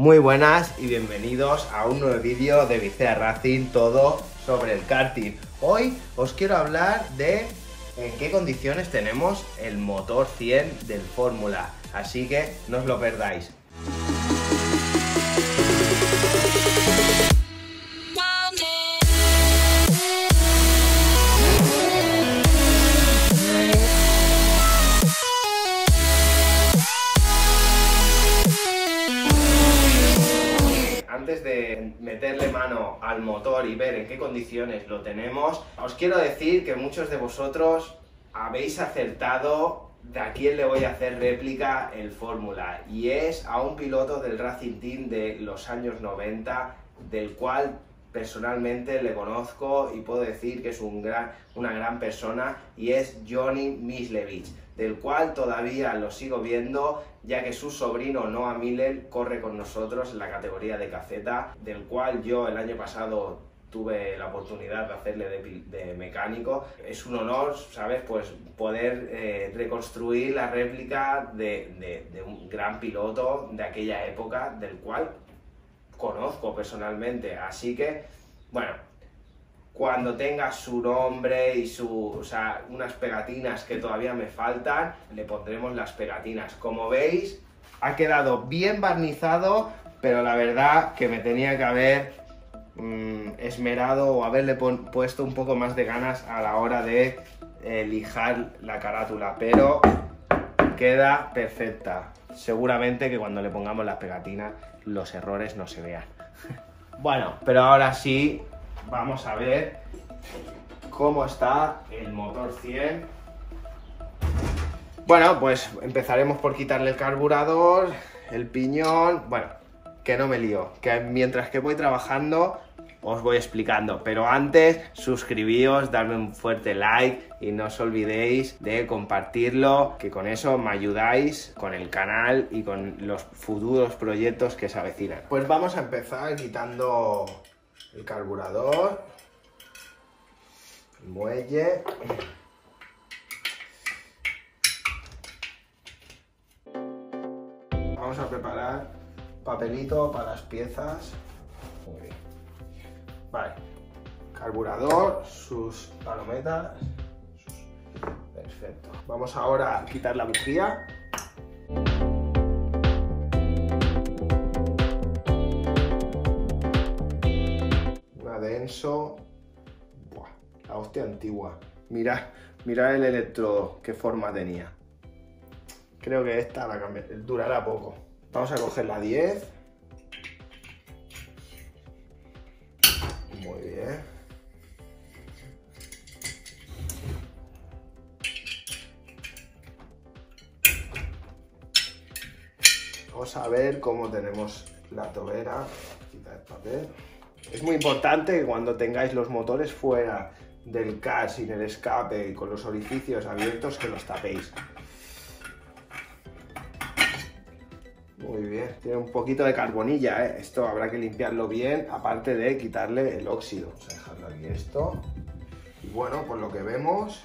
Muy buenas y bienvenidos a un nuevo vídeo de Vicea Racing, todo sobre el karting. Hoy os quiero hablar de en qué condiciones tenemos el motor 100 del Fórmula, así que no os lo perdáis. Antes de meterle mano al motor y ver en qué condiciones lo tenemos, os quiero decir que muchos de vosotros habéis acertado de a quién le voy a hacer réplica el Fórmula, y es a un piloto del Racing Team de los años 90, del cual personalmente le conozco y puedo decir que es una gran persona, y es Johnny Myslewicz, del cual todavía lo sigo viendo, ya que su sobrino Noah Miller corre con nosotros en la categoría de caceta, del cual yo el año pasado tuve la oportunidad de hacerle de mecánico. Es un honor, ¿sabes?, pues poder reconstruir la réplica de un gran piloto de aquella época, del cual conozco personalmente. Así que, bueno, cuando tenga su nombre y unas pegatinas que todavía me faltan, le pondremos las pegatinas. Como veis, ha quedado bien barnizado, pero la verdad que me tenía que haber esmerado o haberle puesto un poco más de ganas a la hora de lijar la carátula, pero queda perfecta. Seguramente que cuando le pongamos las pegatinas los errores no se vean. Bueno, pero ahora sí, vamos a ver cómo está el motor 100. Bueno, pues empezaremos por quitarle el carburador, el piñón. Bueno, que no me lío, que mientras que voy trabajando os voy explicando, pero antes suscribíos, darme un fuerte like y no os olvidéis de compartirlo, que con eso me ayudáis con el canal y con los futuros proyectos que se avecinan. Pues vamos a empezar quitando el carburador, el muelle. Vamos a preparar papelito para las piezas. Muy bien. Vale, carburador, sus palometas. Perfecto. Vamos ahora a quitar la bujía. Una Denso. Buah, la hostia antigua. Mirad el electrodo, qué forma tenía. Creo que esta la cambiaré, durará poco. Vamos a coger la 10. Muy bien. Vamos a ver cómo tenemos la tobera. Quitar el papel. Es muy importante que cuando tengáis los motores fuera del car, sin el escape y con los orificios abiertos, que los tapéis. Muy bien, tiene un poquito de carbonilla, ¿eh? Esto habrá que limpiarlo bien, aparte de quitarle el óxido. Vamos a dejarlo aquí esto. Y bueno, por lo que vemos,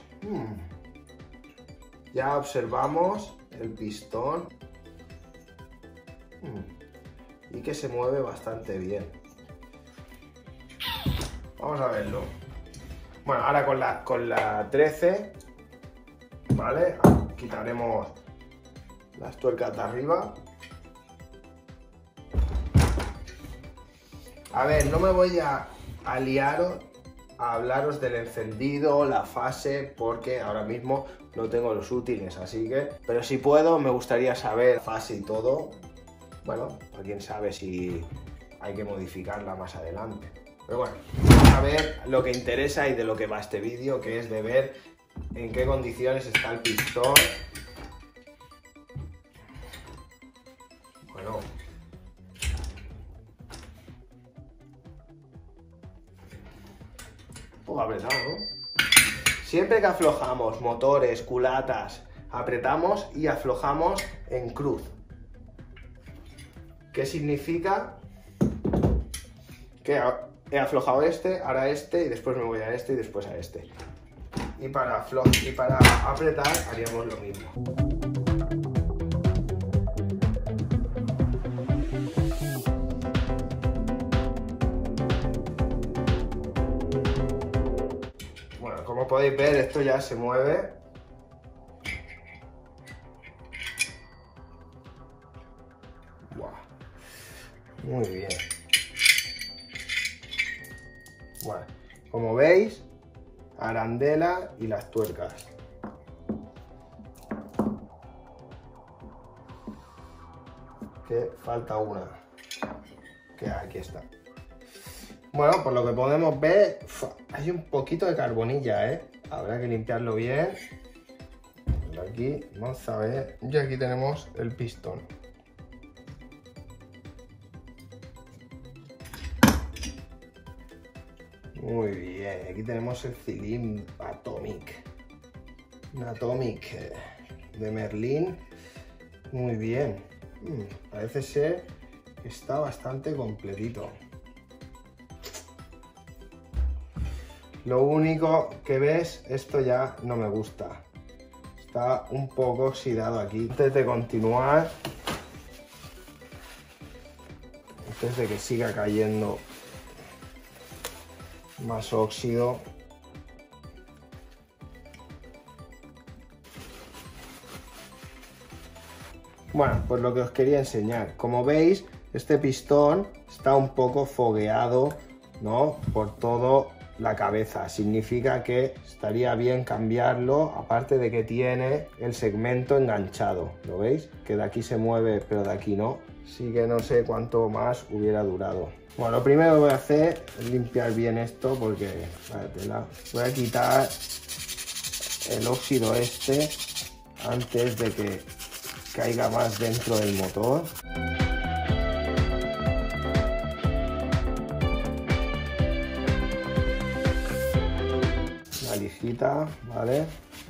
ya observamos el pistón y que se mueve bastante bien. Vamos a verlo. Bueno, ahora con la 13, ¿vale? Quitaremos las tuercas de arriba. A ver, no me voy a liaros a hablaros del encendido, la fase, porque ahora mismo no tengo los útiles, así que... Pero si puedo, me gustaría saber fase y todo. Bueno, pues quién sabe si hay que modificarla más adelante. Pero bueno, vamos a ver lo que interesa y de lo que va este vídeo, que es de ver en qué condiciones está el pistón. Bueno... poco apretado, ¿no? Siempre que aflojamos motores, culatas, apretamos y aflojamos en cruz. ¿Qué significa? Que he aflojado este, ahora este, y después me voy a este y después a este. Y para apretar haríamos lo mismo. Como podéis ver, esto ya se mueve. Buah. Muy bien. Bueno, como veis, arandela y las tuercas. Que falta una. Que aquí está. Bueno, por lo que podemos ver, hay un poquito de carbonilla, ¿eh? Habrá que limpiarlo bien. Aquí, vamos a ver. Y aquí tenemos el pistón. Muy bien, aquí tenemos el cilindro Atomic. Un Atomic de Merlin. Muy bien. Parece ser que está bastante completito. Lo único que ves, esto ya no me gusta. Está un poco oxidado aquí. Antes de continuar, antes de que siga cayendo más óxido, bueno, pues lo que os quería enseñar. Como veis, este pistón está un poco fogueado, ¿no? Por todo la cabeza. Significa que estaría bien cambiarlo, aparte de que tiene el segmento enganchado. ¿Lo veis? Que de aquí se mueve, pero de aquí no. Así que no sé cuánto más hubiera durado. Bueno, lo primero que voy a hacer es limpiar bien esto porque voy a quitar el óxido este antes de que caiga más dentro del motor. Una lijita, ¿vale?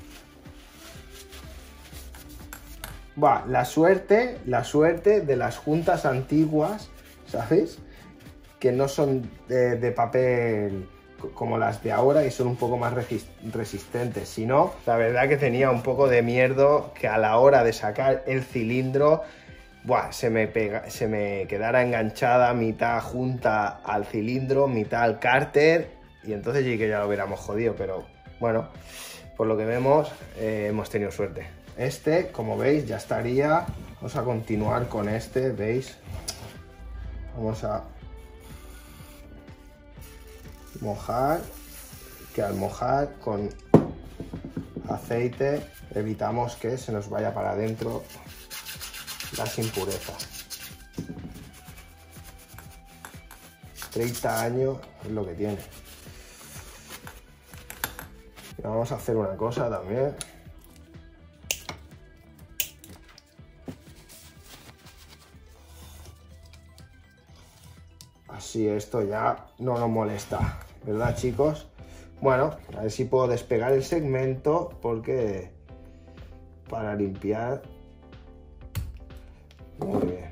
La suerte de las juntas antiguas, ¿sabes? Que no son de papel como las de ahora y son un poco más resistentes. Si no, la verdad que tenía un poco de miedo que a la hora de sacar el cilindro, se me quedara enganchada mitad junta al cilindro, mitad al cárter, y entonces sí que ya lo hubiéramos jodido, pero bueno, por lo que vemos, hemos tenido suerte. Este, como veis, ya estaría. Vamos a continuar con este, ¿veis? Vamos a mojar, que al mojar con aceite evitamos que se nos vaya para adentro las impurezas. 30 años es lo que tiene. Y vamos a hacer una cosa también. Así esto ya no nos molesta, ¿verdad, chicos? Bueno, a ver si puedo despegar el segmento porque para limpiar. Muy bien.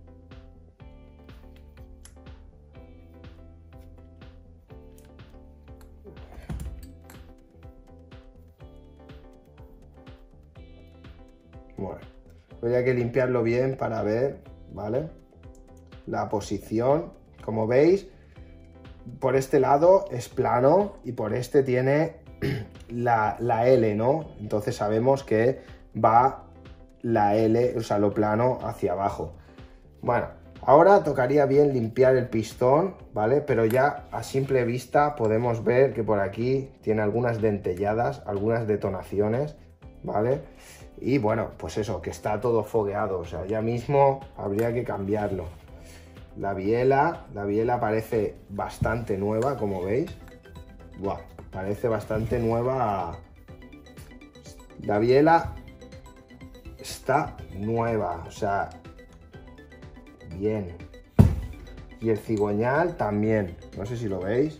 Bueno, voy a que limpiarlo bien para ver, ¿vale? La posición. Como veis, por este lado es plano y por este tiene la L, ¿no? Entonces sabemos que va la L, o sea, lo plano hacia abajo. Bueno, ahora tocaría bien limpiar el pistón, ¿vale? Pero ya a simple vista podemos ver que por aquí tiene algunas dentelladas, algunas detonaciones, ¿vale? Y bueno, pues eso, que está todo fogueado, o sea, ya mismo habría que cambiarlo. La biela parece bastante nueva, como veis. Parece bastante nueva. La biela está nueva, o sea, bien. Y el cigüeñal también, no sé si lo veis.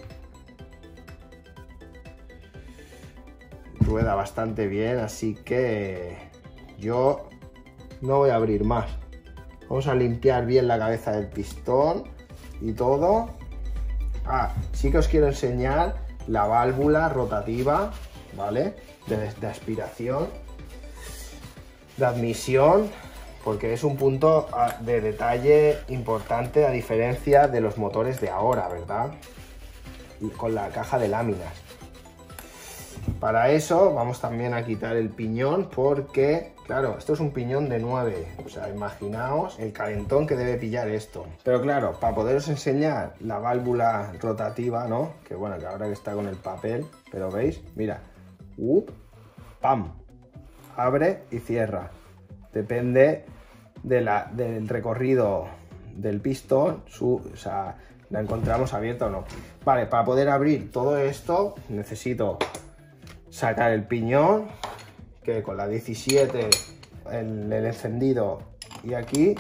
Rueda bastante bien, así que yo no voy a abrir más. Vamos a limpiar bien la cabeza del pistón y todo. Sí que os quiero enseñar la válvula rotativa, ¿vale? De aspiración, de admisión, porque es un punto de detalle importante a diferencia de los motores de ahora, ¿verdad? Y con la caja de láminas. Para eso vamos también a quitar el piñón porque, claro, esto es un piñón de 9. O sea, imaginaos el calentón que debe pillar esto. Pero claro, para poderos enseñar la válvula rotativa, ¿no? Que bueno, que ahora que está con el papel, pero veis, mira, ¡pam! Abre y cierra. Depende del recorrido del pistón, o sea, la encontramos abierta o no. Vale, para poder abrir todo esto necesito sacar el piñón, que con la 17 el encendido y aquí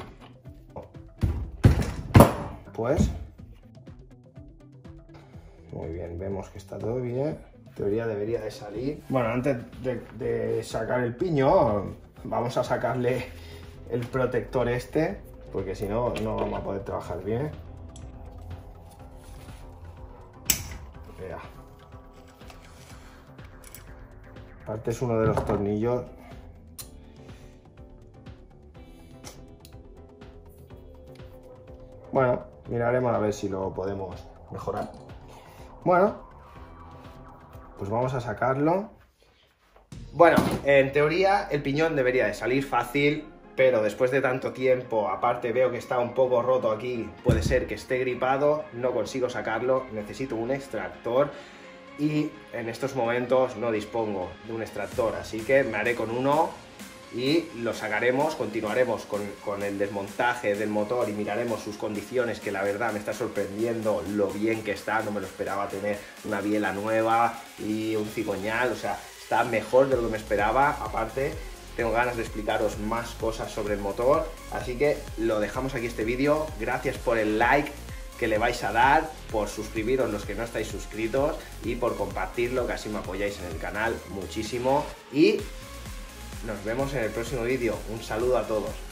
pues muy bien, vemos que está todo bien. En teoría debería de salir. Bueno, antes de sacar el piñón vamos a sacarle el protector este, porque si no, no vamos a poder trabajar bien. Vea. Aparte es uno de los tornillos. Bueno, miraremos a ver si lo podemos mejorar. Bueno, pues vamos a sacarlo. Bueno, en teoría el piñón debería de salir fácil, pero después de tanto tiempo, aparte veo que está un poco roto aquí, puede ser que esté gripado, no consigo sacarlo, necesito un extractor y en estos momentos no dispongo de un extractor, así que me haré con uno y lo sacaremos, continuaremos con el desmontaje del motor y miraremos sus condiciones, que la verdad me está sorprendiendo lo bien que está, no me lo esperaba tener una biela nueva y un cigüeñal, o sea, está mejor de lo que me esperaba. Aparte tengo ganas de explicaros más cosas sobre el motor, así que lo dejamos aquí este vídeo. Gracias por el like que le vais a dar, por suscribiros los que no estáis suscritos y por compartirlo, que así me apoyáis en el canal muchísimo, y nos vemos en el próximo vídeo. Un saludo a todos.